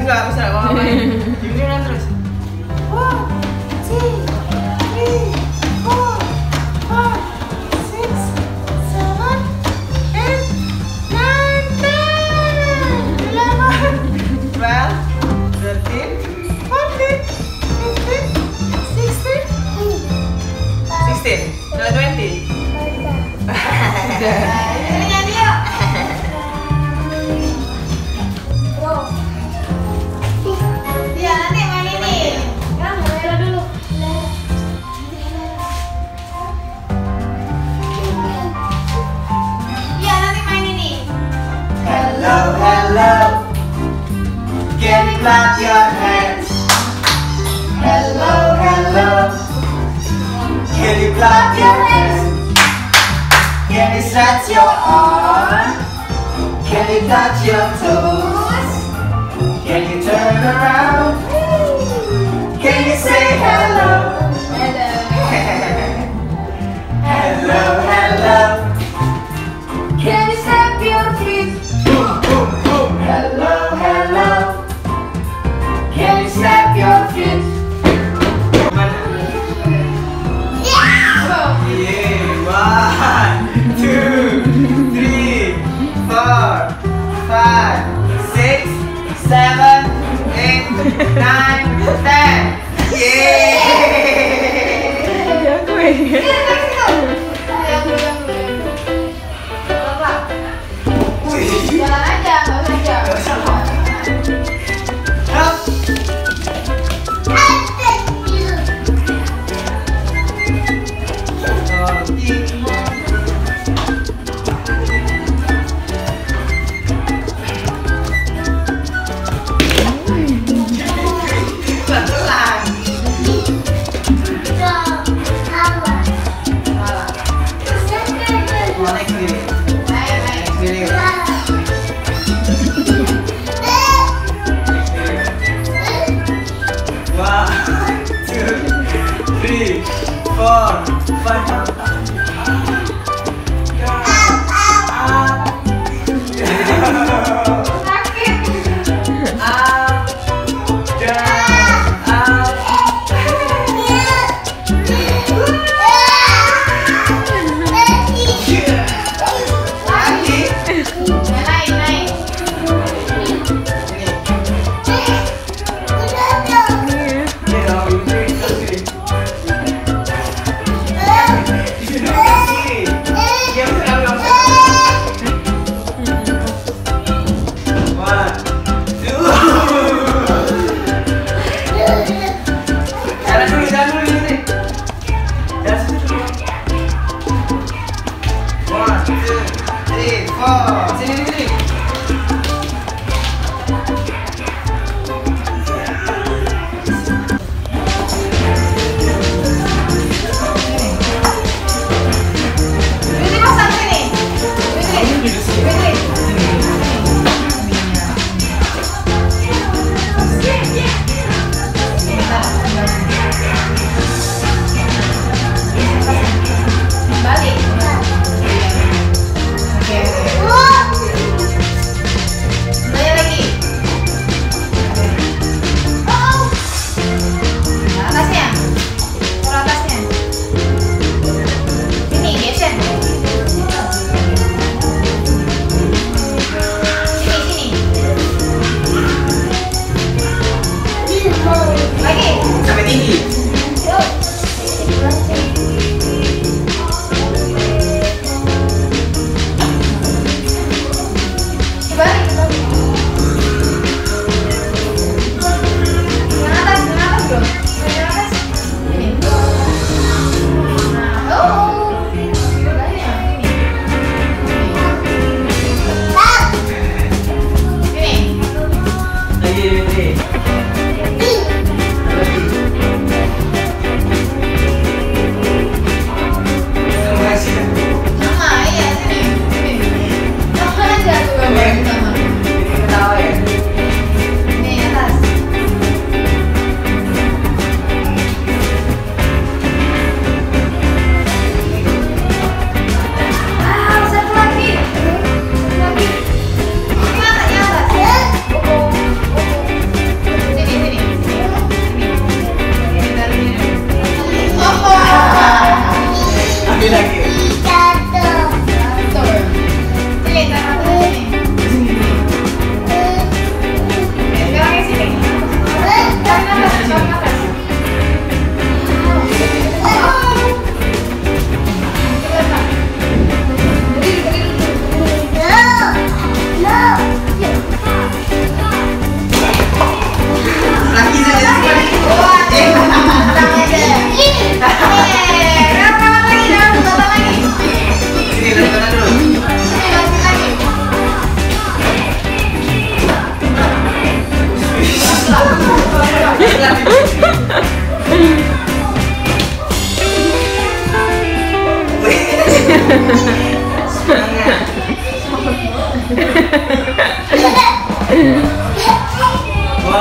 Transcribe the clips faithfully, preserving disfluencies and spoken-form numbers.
nggak bisa ngomong. Gini kan terus. One, two, three, four, five, six, seven, eight, nine, ten, eleven, twelve, thirteen, fourteen, fifteen, sixteen, sixteen, no twenty. Nyanyi yuk. Ya nanti main ini. Ya Lela dulu. Ya nanti main ini. Hello, hello. Can you clap your hands? Hello, hello. Can you clap your hands? Can you stretch your arm? Can you touch your toes? Can you turn around? Can you say hello? Hello, hello. Can you stamp your feet? Boom, boom, boom. Hello, hello. Can you stamp your feet? Yeah! One, two, three, four, five, six, seven, eight, nine, ten. Yeay! Jalan aja, nggak usah jalan. Up. Three, four, five. Up,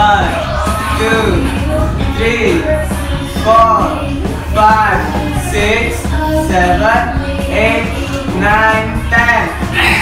One, two, three, four, five, six, seven, eight, nine, ten.